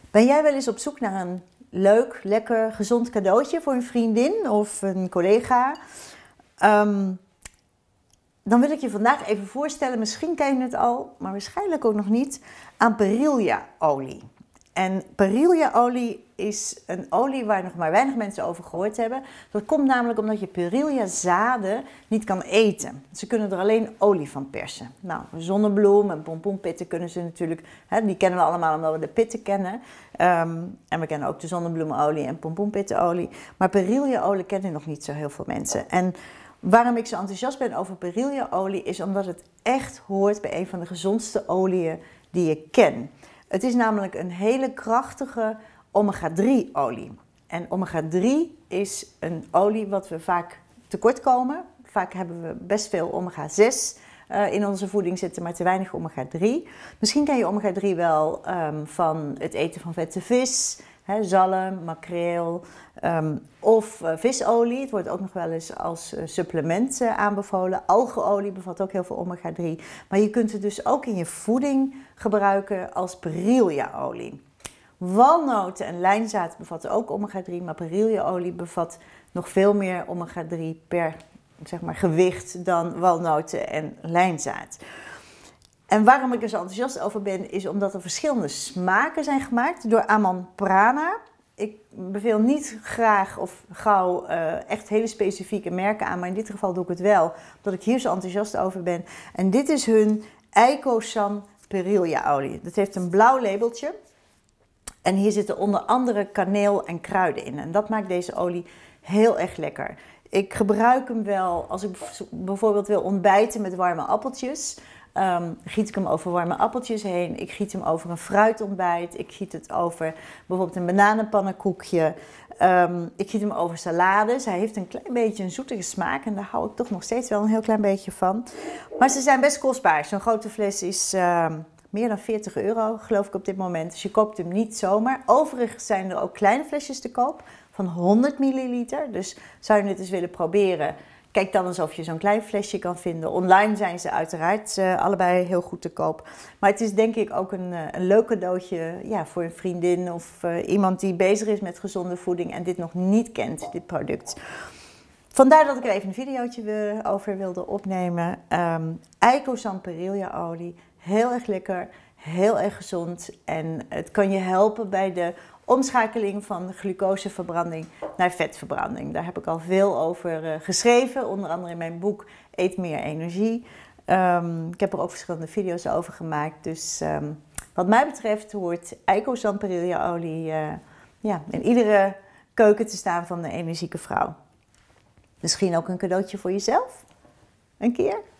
Ben jij wel eens op zoek naar een leuk, lekker, gezond cadeautje voor een vriendin of een collega? Dan wil ik je vandaag even voorstellen, misschien ken je het al, maar waarschijnlijk ook nog niet, aan Perilla-olie. En Perilla-olie is een olie waar nog maar weinig mensen over gehoord hebben. Dat komt namelijk omdat je Perilla-zaden niet kan eten. Ze kunnen er alleen olie van persen. Nou, zonnebloem en pompoenpitten kunnen ze natuurlijk, die kennen we allemaal omdat we de pitten kennen. En we kennen ook de zonnebloemolie en pompoenpittenolie. Maar Perilla-olie kennen nog niet zo heel veel mensen. En waarom ik zo enthousiast ben over Perilla-olie is omdat het echt hoort bij een van de gezondste oliën die ik ken. Het is namelijk een hele krachtige omega-3 olie. En omega-3 is een olie wat we vaak tekort komen. Vaak hebben we best veel omega-6 in onze voeding zitten, maar te weinig omega-3. Misschien ken je omega-3 wel van het eten van vette vis, zalm, makreel of visolie. Het wordt ook nog wel eens als supplement aanbevolen. Algeolie bevat ook heel veel omega-3. Maar je kunt het dus ook in je voeding gebruiken als Perilla-olie. Walnoten en lijnzaad bevatten ook omega-3, maar Perilla-olie bevat nog veel meer omega-3 per gewicht dan walnoten en lijnzaad. En waarom ik er zo enthousiast over ben, is omdat er verschillende smaken zijn gemaakt door Aman Prana. Ik beveel niet graag of gauw echt hele specifieke merken aan, maar in dit geval doe ik het wel, omdat ik hier zo enthousiast over ben. En dit is hun Eicosan Perilla-olie. Dat heeft een blauw labeltje. En hier zitten onder andere kaneel en kruiden in. En dat maakt deze olie heel erg lekker. Ik gebruik hem wel als ik bijvoorbeeld wil ontbijten met warme appeltjes. Giet ik hem over warme appeltjes heen. Ik giet hem over een fruitontbijt. Ik giet het over bijvoorbeeld een bananenpannenkoekje. Ik giet hem over salades. Hij heeft een klein beetje een zoetige smaak. En daar hou ik toch nog steeds wel een heel klein beetje van. Maar ze zijn best kostbaar. Zo'n grote fles is meer dan €40, geloof ik op dit moment. Dus je koopt hem niet zomaar. Overigens zijn er ook kleine flesjes te koop van 100 milliliter. Dus zou je het eens willen proberen, kijk dan eens of je zo'n klein flesje kan vinden. Online zijn ze uiteraard allebei heel goed te koop. Maar het is denk ik ook een leuk cadeautje voor een vriendin of iemand die bezig is met gezonde voeding en dit nog niet kent, dit product. Vandaar dat ik er even een videootje over wilde opnemen. Eicosan Perilla-olie, heel erg lekker, heel erg gezond. En het kan je helpen bij de omschakeling van glucoseverbranding naar vetverbranding. Daar heb ik al veel over geschreven, onder andere in mijn boek Eet meer energie. Ik heb er ook verschillende video's over gemaakt. Dus wat mij betreft hoort Eicosan Perilla-olie in iedere keuken te staan van de energieke vrouw. Misschien ook een cadeautje voor jezelf? Een keer?